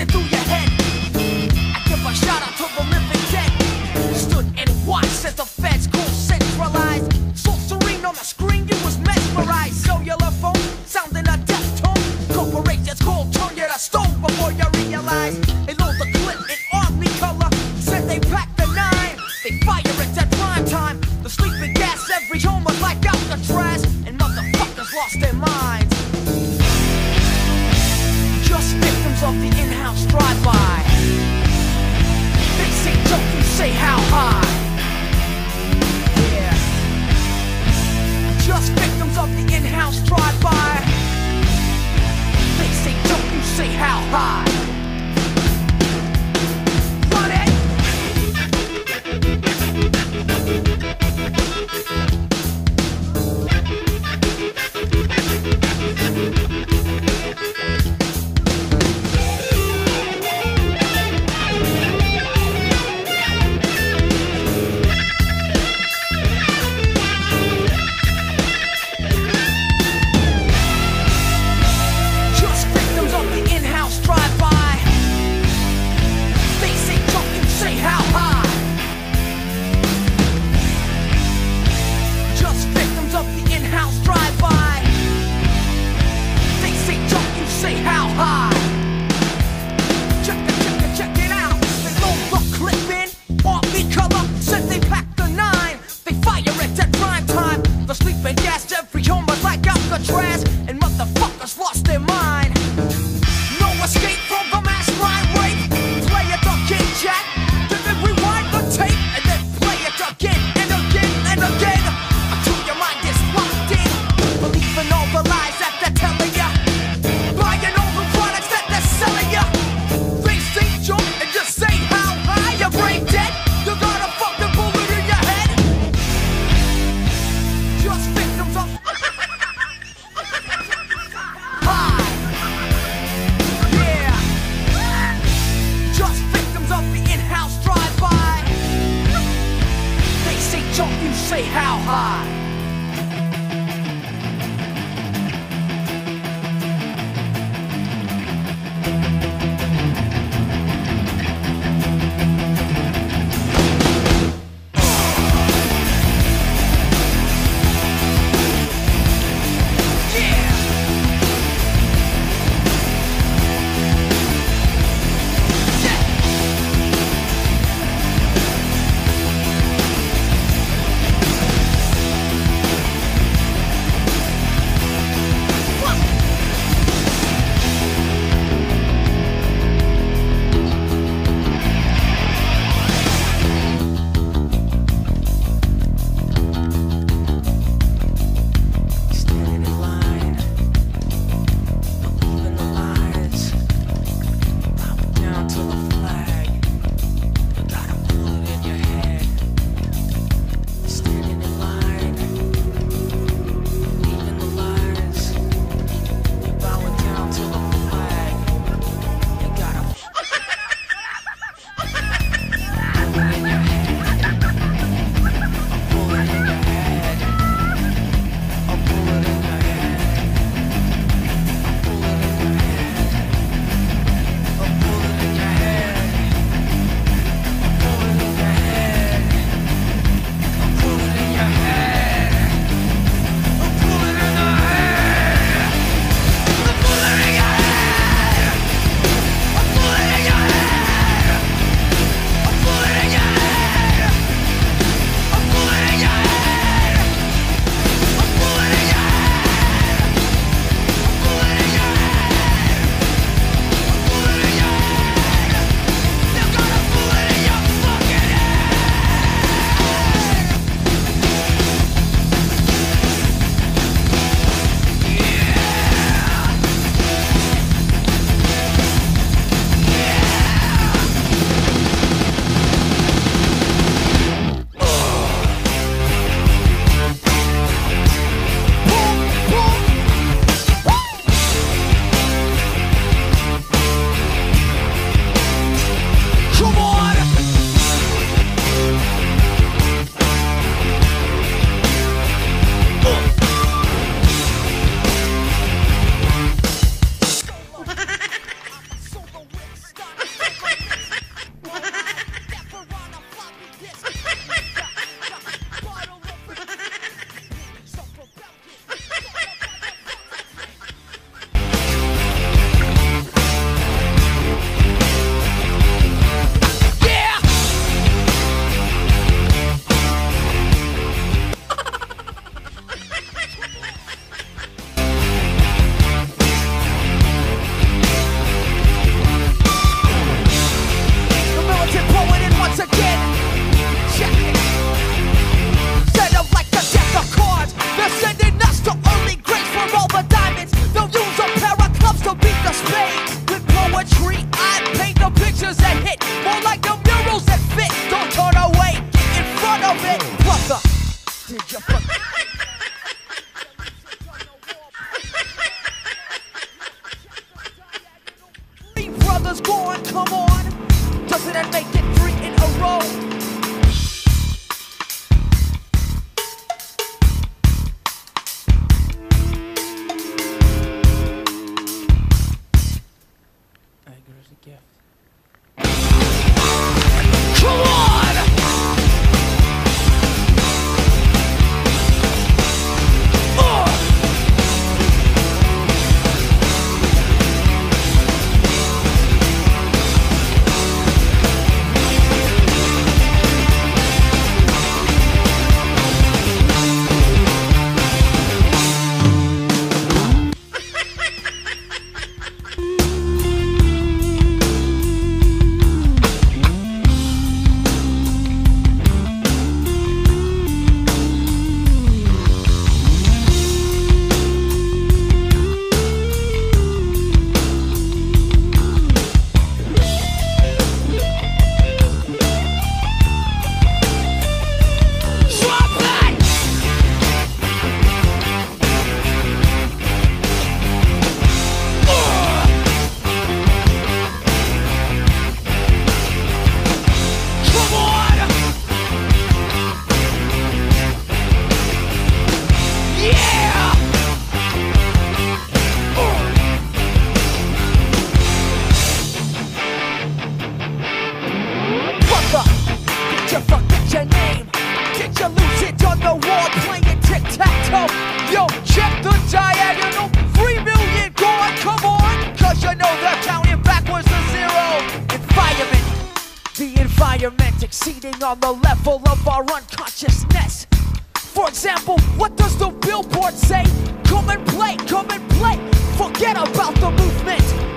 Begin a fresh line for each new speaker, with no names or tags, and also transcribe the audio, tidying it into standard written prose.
blasted through your head. I give a shout out to the living dead. Stood and watched as the feds call centralized. So serene on the screen, you was mesmerized. Cellular phone, sounding a death tone. Corporations call, turn you to stone before you realize. They load the clip in army color. Said they packed the 9. They fire it at prime time. The sleeping gas, every home was like Alcatraz. And motherfuckers lost their minds. Just victims of the in-house drive-by. They say don't, you say how high. Yeah. Just victims of the in-house drive-by. They say don't, you say how high. Run it! Just victims of the in-house drive-by. brother's gone, come on. Doesn't that make it 3 in a row?
Anger is a gift.
Come on! Your name. Did you lose it on the wall playing tic-tac-toe? Yo, check the diagonal. 3 million gone, come on. Cause you know they're counting backwards to 0. Environment. The environment exceeding on the level of our unconsciousness. For example, what does the billboard say? Come and play, come and play. Forget about the movement.